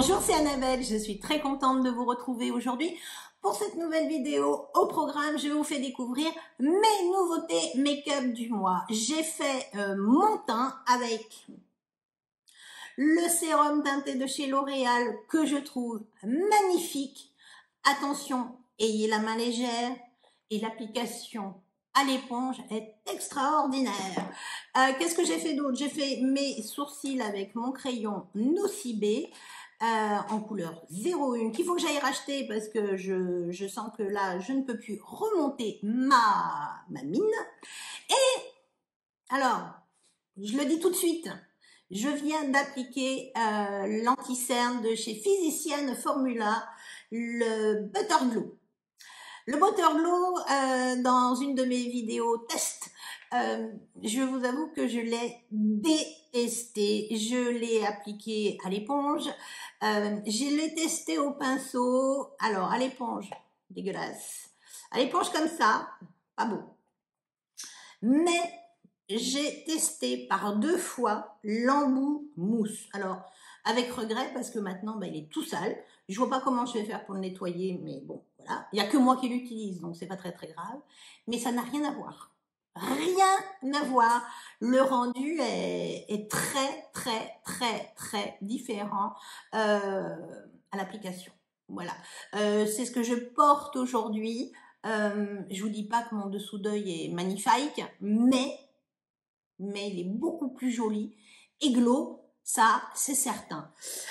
Bonjour, c'est Annabelle, je suis très contente de vous retrouver aujourd'hui pour cette nouvelle vidéo. Au programme, je vous fais découvrir mes nouveautés make-up du mois. J'ai fait mon teint avec le sérum teinté de chez L'Oréal que je trouve magnifique. Attention, ayez la main légère et l'application à l'éponge est extraordinaire. Qu'est-ce que j'ai fait d'autre? J'ai fait mes sourcils avec mon crayon Nocibé en couleur 01 qu'il faut que j'aille racheter parce que je sens que là je ne peux plus remonter ma mine. Et alors, je le dis tout de suite, je viens d'appliquer l'anti-cerne de chez Physicienne Formula, le Butter Glow. Le Butter Glow, dans une de mes vidéos test, je vous avoue que je l'ai détesté. Je l'ai appliqué à l'éponge, je l'ai testé au pinceau. Alors, à l'éponge, dégueulasse. À l'éponge comme ça, pas beau. Mais j'ai testé par 2 fois l'embout mousse. Alors, avec regret, parce que maintenant, il est tout sale. Je vois pas comment je vais faire pour le nettoyer, mais bon, voilà. Il n'y a que moi qui l'utilise, donc c'est pas très très grave. Mais ça n'a rien à voir. Rien à voir. Le rendu est très très très très différent à l'application. Voilà. C'est ce que je porte aujourd'hui. Je vous dis pas que mon dessous d'œil est magnifique, mais il est beaucoup plus joli et glow, ça c'est certain.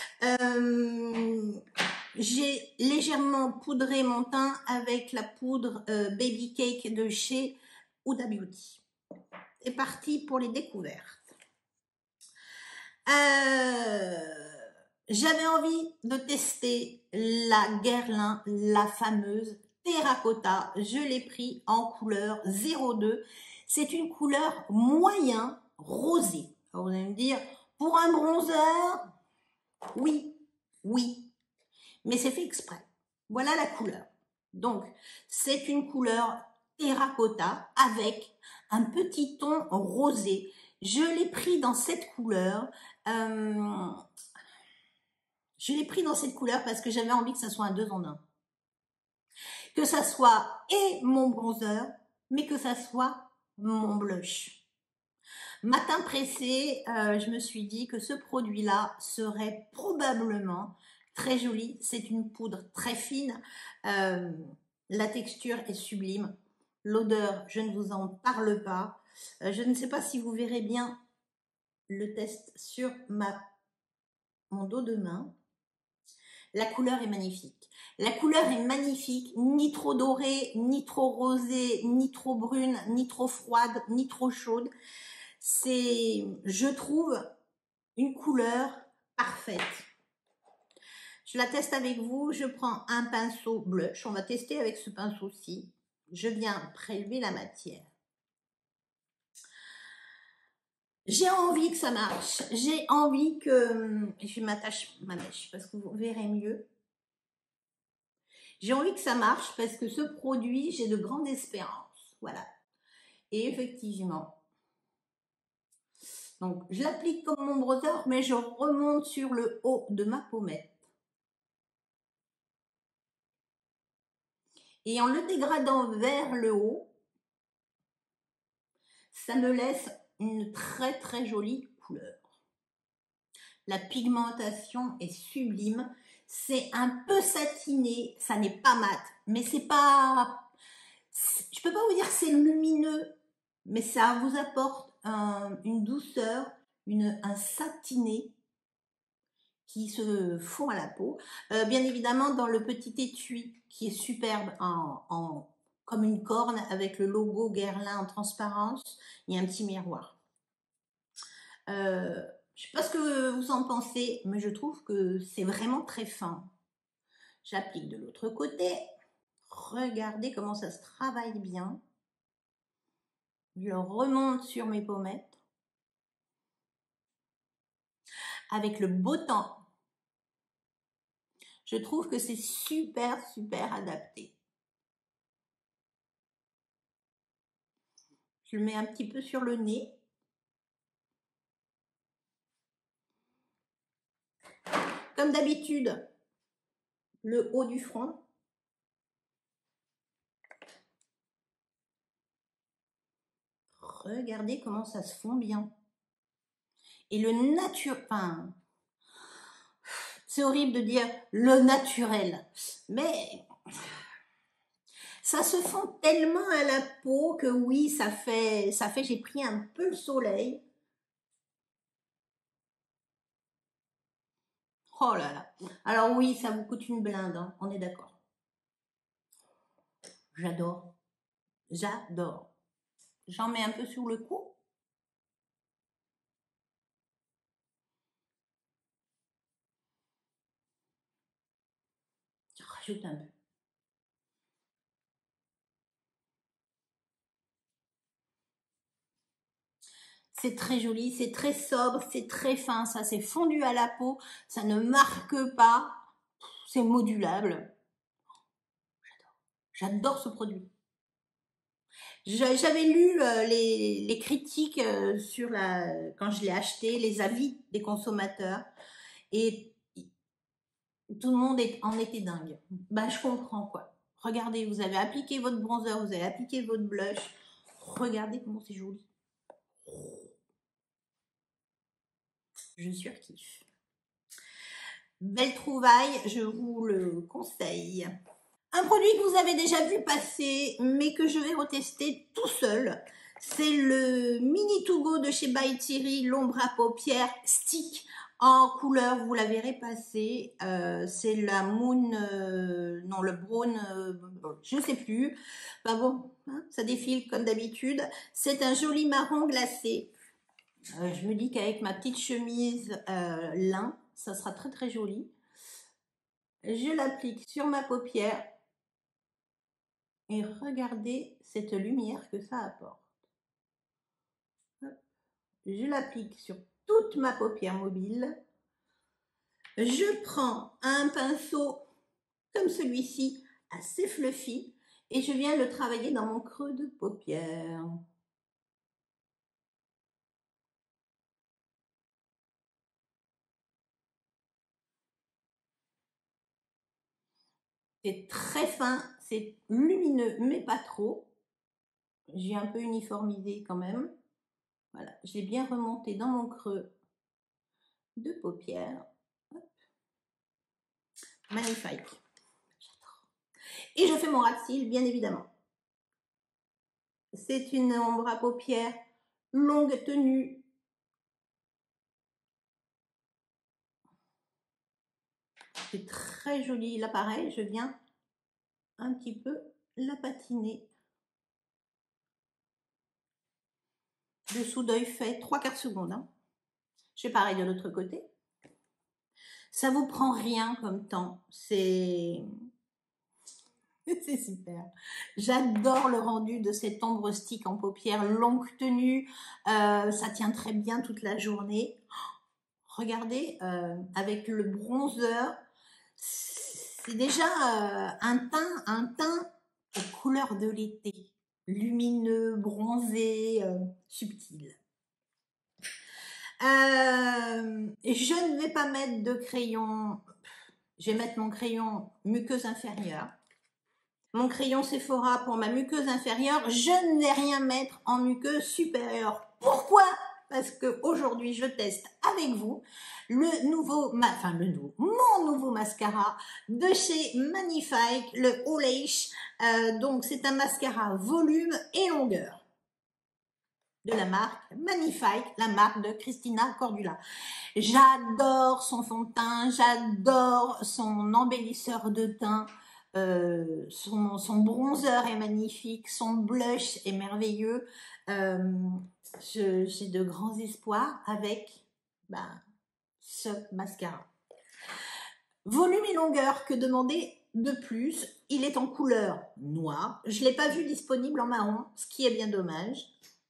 J'ai légèrement poudré mon teint avec la poudre Baby Cake de chez Huda Beauty. C'est parti pour les découvertes. J'avais envie de tester la Guerlain, la fameuse terracotta. Je l'ai pris en couleur 02. C'est une couleur moyen rosé. Alors vous allez me dire, pour un bronzer, oui, mais c'est fait exprès. Voilà la couleur. Donc, c'est une couleur terracotta avec un petit ton rosé. Je l'ai pris dans cette couleur. Je l'ai pris dans cette couleur parce que j'avais envie que ça soit un 2 en 1. Que ça soit et mon bronzer, mais que ça soit mon blush. Matin pressé, je me suis dit que ce produit-là serait probablement très joli. C'est une poudre très fine. La texture est sublime. L'odeur, je ne vous en parle pas. Je ne sais pas si vous verrez bien le test sur mon dos de main. La couleur est magnifique. La couleur est magnifique, ni trop dorée, ni trop rosée, ni trop brune, ni trop froide, ni trop chaude. C'est, je trouve, une couleur parfaite. Je la teste avec vous. Je prends un pinceau blush. On va tester avec ce pinceau-ci. Je viens prélever la matière. J'ai envie que ça marche. J'ai envie que... Je m'attache ma mèche parce que vous verrez mieux. J'ai envie que ça marche parce que ce produit, j'ai de grandes espérances. Voilà. Et effectivement. Donc, je l'applique comme mon bronzer, mais je remonte sur le haut de ma pommette. Et en le dégradant vers le haut, ça me laisse une très très jolie couleur. La pigmentation est sublime. C'est un peu satiné, ça n'est pas mat, mais c'est pas... Je peux pas vous dire que c'est lumineux, mais ça vous apporte une douceur, un satiné qui se fond à la peau. Bien évidemment, dans le petit étui qui est superbe comme une corne avec le logo Guerlain en transparence, il y a un petit miroir. Je ne sais pas ce que vous en pensez, mais je trouve que c'est vraiment très fin. J'applique de l'autre côté. Regardez comment ça se travaille bien. Je remonte sur mes pommettes. Avec le beau temps, je trouve que c'est super adapté. Je le mets un petit peu sur le nez. Comme d'habitude, le haut du front. Regardez comment ça se fond bien. Et le enfin, c'est horrible de dire le naturel, mais ça se fond tellement à la peau que oui, j'ai pris un peu le soleil. Oh là là. Alors oui, ça vous coûte une blinde, hein, on est d'accord. J'adore. J'adore. J'en mets un peu sur le cou. Je rajoute un peu. C'est très joli, c'est très sobre, c'est très fin, ça c'est fondu à la peau, ça ne marque pas, c'est modulable. J'adore ce produit. J'avais lu les critiques quand je l'ai acheté, les avis des consommateurs, et tout le monde en était dingue. Bah, je comprends quoi. Regardez, vous avez appliqué votre bronzer, vous avez appliqué votre blush. Regardez comment c'est joli. Je surkiffe. Belle trouvaille, je vous le conseille. Un produit que vous avez déjà vu passer, mais que je vais retester tout seul, c'est le Mini To Go de chez By Thierry, l'ombre à paupières stick en couleur, vous la verrez passer, c'est la Moon, non le Brown, je sais plus, bah bon, hein, ça défile comme d'habitude, c'est un joli marron glacé, je me dis qu'avec ma petite chemise lin, ça sera très très joli. Je l'applique sur ma paupière et regardez cette lumière que ça apporte. Je l'applique sur toute ma paupière mobile. Je prends un pinceau comme celui-ci, assez fluffy, et je viens le travailler dans mon creux de paupière. C'est très fin, c'est lumineux, mais pas trop. J'ai un peu uniformisé quand même. Voilà, j'ai bien remonté dans mon creux de paupière. Hop. Magnifique. J'adore. Et je fais mon ras de cils, bien évidemment. C'est une ombre à paupières longue tenue. C'est très joli. Là, pareil, je viens un petit peu la patiner. Dessous d'œil fait 3/4 secondes. Hein. Je fais pareil de l'autre côté. Ça vous prend rien comme temps. C'est super. J'adore le rendu de cette ombre stick en paupières longue tenue. Ça tient très bien toute la journée. Regardez, avec le bronzer, c'est déjà un teint aux couleurs de l'été. Lumineux, bronzé, subtil. Je ne vais pas mettre de crayon. Je vais mettre mon crayon muqueuse inférieure. Mon crayon Sephora pour ma muqueuse inférieure. Je ne vais rien mettre en muqueuse supérieure. Pourquoi? Parce que aujourd'hui je teste avec vous mon nouveau mascara de chez Magnifique, le All-Lash. Donc c'est un mascara volume et longueur de la marque Magnifique, la marque de Christina Cordula. J'adore son fond de teint, j'adore son embellisseur de teint, son bronzer est magnifique, son blush est merveilleux. J'ai de grands espoirs avec ce mascara. Volume et longueur, que demander de plus? Il est en couleur noire. Je ne l'ai pas vu disponible en marron, ce qui est bien dommage.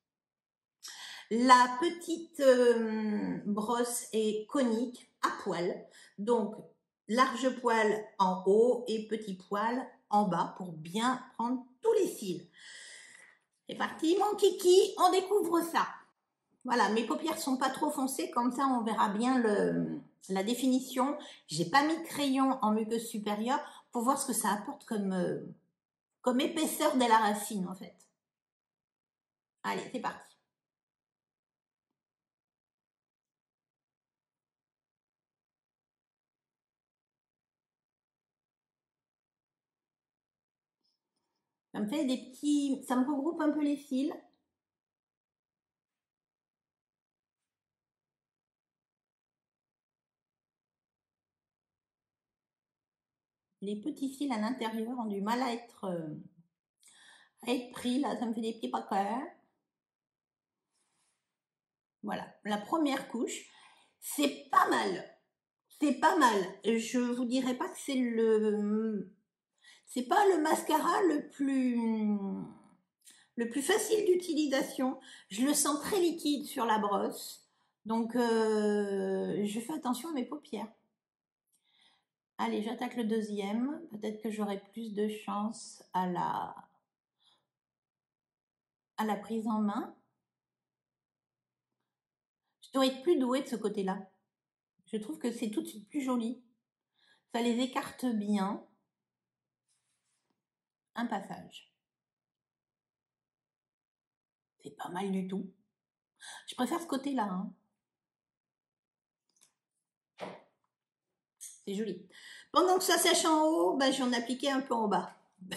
La petite brosse est conique à poil, donc large poil en haut et petit poil en bas pour bien prendre tous les cils. C'est parti mon kiki, on découvre ça. Voilà, mes paupières sont pas trop foncées, comme ça on verra bien la définition. J'ai pas mis de crayon en muqueuse supérieure pour voir ce que ça apporte comme épaisseur de la racine en fait. Allez, c'est parti. Ça me fait des petits, ça me regroupe un peu les fils. Les petits fils à l'intérieur ont du mal à être pris. Là, ça me fait des petits paquets. Voilà, la première couche. C'est pas mal. C'est pas mal. Je vous dirais pas que c'est pas le mascara le plus facile d'utilisation. Je le sens très liquide sur la brosse. Donc, je fais attention à mes paupières. Allez, j'attaque le deuxième. Peut-être que j'aurai plus de chance à la prise en main. Je dois être plus douée de ce côté-là. Je trouve que c'est tout de suite plus joli. Ça les écarte bien. Un passage. C'est pas mal du tout. Je préfère ce côté-là. Hein. C'est joli. Pendant que ça sèche en haut, ben, j'en appliquais un peu en bas.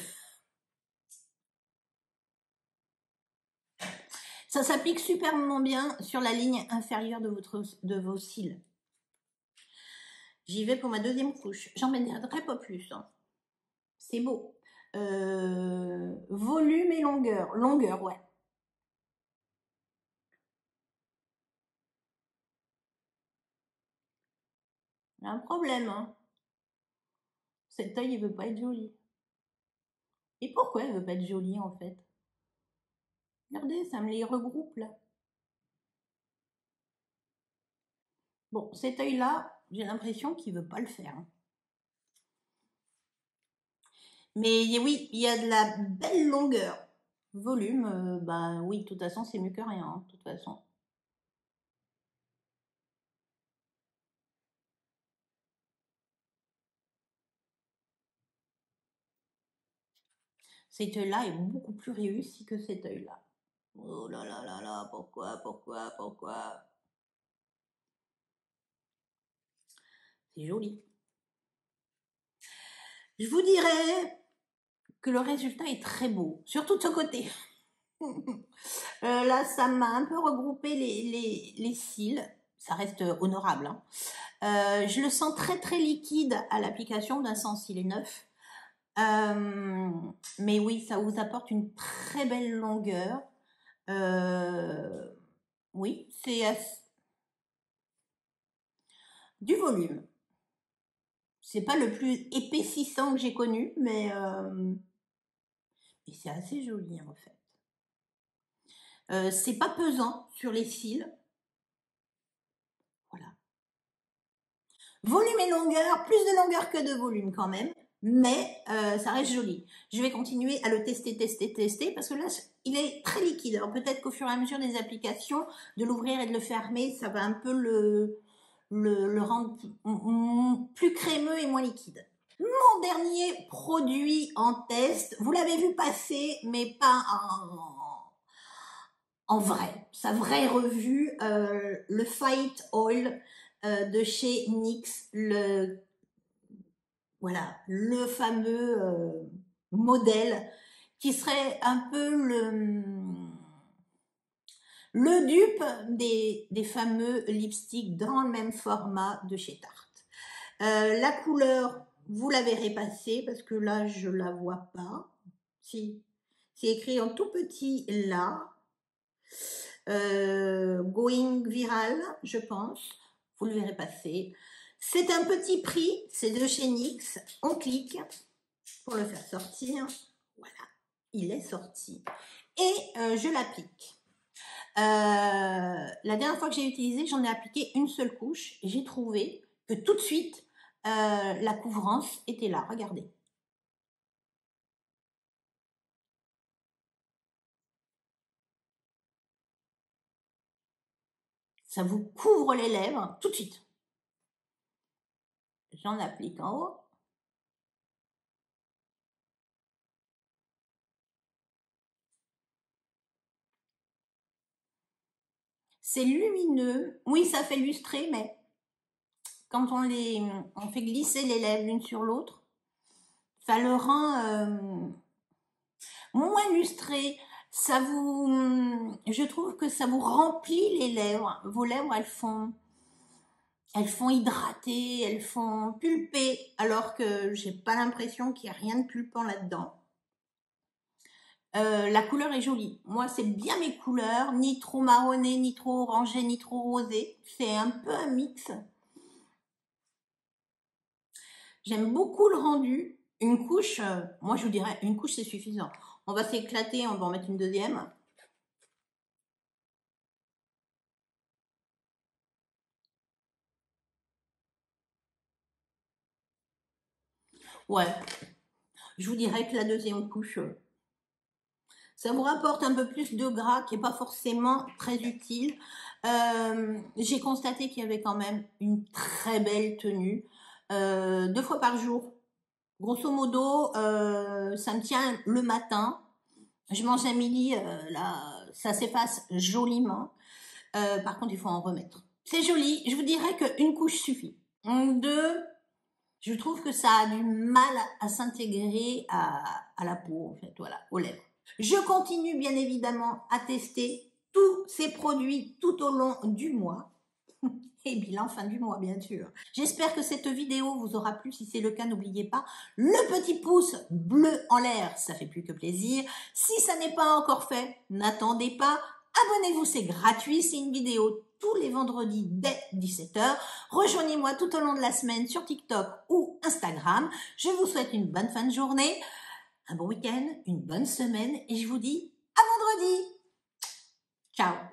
Ça s'applique superbement bien sur la ligne inférieure de vos cils. J'y vais pour ma deuxième couche. J'en mettrai pas plus. Hein. C'est beau. Volume et longueur. Longueur, ouais. Il y a un problème. Hein. Cet œil, il veut pas être joli. Et pourquoi il veut pas être joli, en fait? Regardez, ça me les regroupe, là. Bon, cet œil-là, j'ai l'impression qu'il veut pas le faire. Hein. Mais oui, il y a de la belle longueur. Volume, bah oui, de toute façon, c'est mieux que rien, hein, de toute façon. Cet œil-là est beaucoup plus réussi que cet œil-là. Oh là là là là, pourquoi? C'est joli. Je vous dirais que le résultat est très beau, surtout de ce côté. Là, ça m'a un peu regroupé les cils. Ça reste honorable. Hein. Je le sens très très liquide à l'application d'un cils neuf. Mais oui, ça vous apporte une très belle longueur. Oui, c'est du volume. C'est pas le plus épaississant que j'ai connu, mais c'est assez joli en fait. C'est pas pesant sur les cils. Voilà. Volume et longueur, plus de longueur que de volume quand même, mais ça reste joli. Je vais continuer à le tester, parce que là, il est très liquide. Alors peut-être qu'au fur et à mesure des applications, de l'ouvrir et de le fermer, ça va un peu le rendre plus crémeux et moins liquide. Mon dernier produit en test, vous l'avez vu passer, mais pas en vrai. Sa vraie revue, le Fight Oil de chez NYX, voilà, le fameux modèle qui serait un peu le dupe des fameux lipsticks dans le même format de chez Tarte. La couleur, vous la verrez passer parce que là, je la vois pas. Si, c'est écrit en tout petit là. Going viral, je pense. Vous le verrez passer. C'est un petit prix, c'est de chez NYX. On clique pour le faire sortir. Voilà, il est sorti. Et je l'applique. La dernière fois que j'ai utilisé, j'en ai appliqué une seule couche. Et j'ai trouvé que tout de suite, la couvrance était là. Regardez. Ça vous couvre les lèvres tout de suite. J'en applique en haut. C'est lumineux. Oui, ça fait lustrer, mais quand on fait glisser les lèvres l'une sur l'autre, ça le rend moins lustré. Ça vous, je trouve que ça vous remplit les lèvres. Vos lèvres, elles font hydrater, elles font pulper, alors que j'ai pas l'impression qu'il y a rien de pulpant là-dedans. La couleur est jolie. Moi, c'est bien mes couleurs, ni trop marronné, ni trop orangé, ni trop rosé. C'est un peu un mix. J'aime beaucoup le rendu. Une couche, moi je vous dirais, une couche c'est suffisant. On va s'éclater, on va en mettre une deuxième. Ouais, je vous dirais que la deuxième couche, ça vous rapporte un peu plus de gras qui n'est pas forcément très utile. J'ai constaté qu'il y avait quand même une très belle tenue. 2 fois par jour. Grosso modo, ça me tient le matin. Je mange à midi, là, ça s'efface joliment. Par contre, il faut en remettre. C'est joli. Je vous dirais qu'une couche suffit. 2, je trouve que ça a du mal à s'intégrer à la peau, en fait, voilà, aux lèvres. Je continue bien évidemment à tester tous ces produits tout au long du mois. Et bilan fin du mois, bien sûr. J'espère que cette vidéo vous aura plu. Si c'est le cas, n'oubliez pas le petit pouce bleu en l'air. Ça fait plus que plaisir. Si ça n'est pas encore fait, n'attendez pas. Abonnez-vous, c'est gratuit. C'est une vidéo tous les vendredis dès 17 h. Rejoignez-moi tout au long de la semaine sur TikTok ou Instagram. Je vous souhaite une bonne fin de journée, un bon week-end, une bonne semaine et je vous dis à vendredi. Ciao.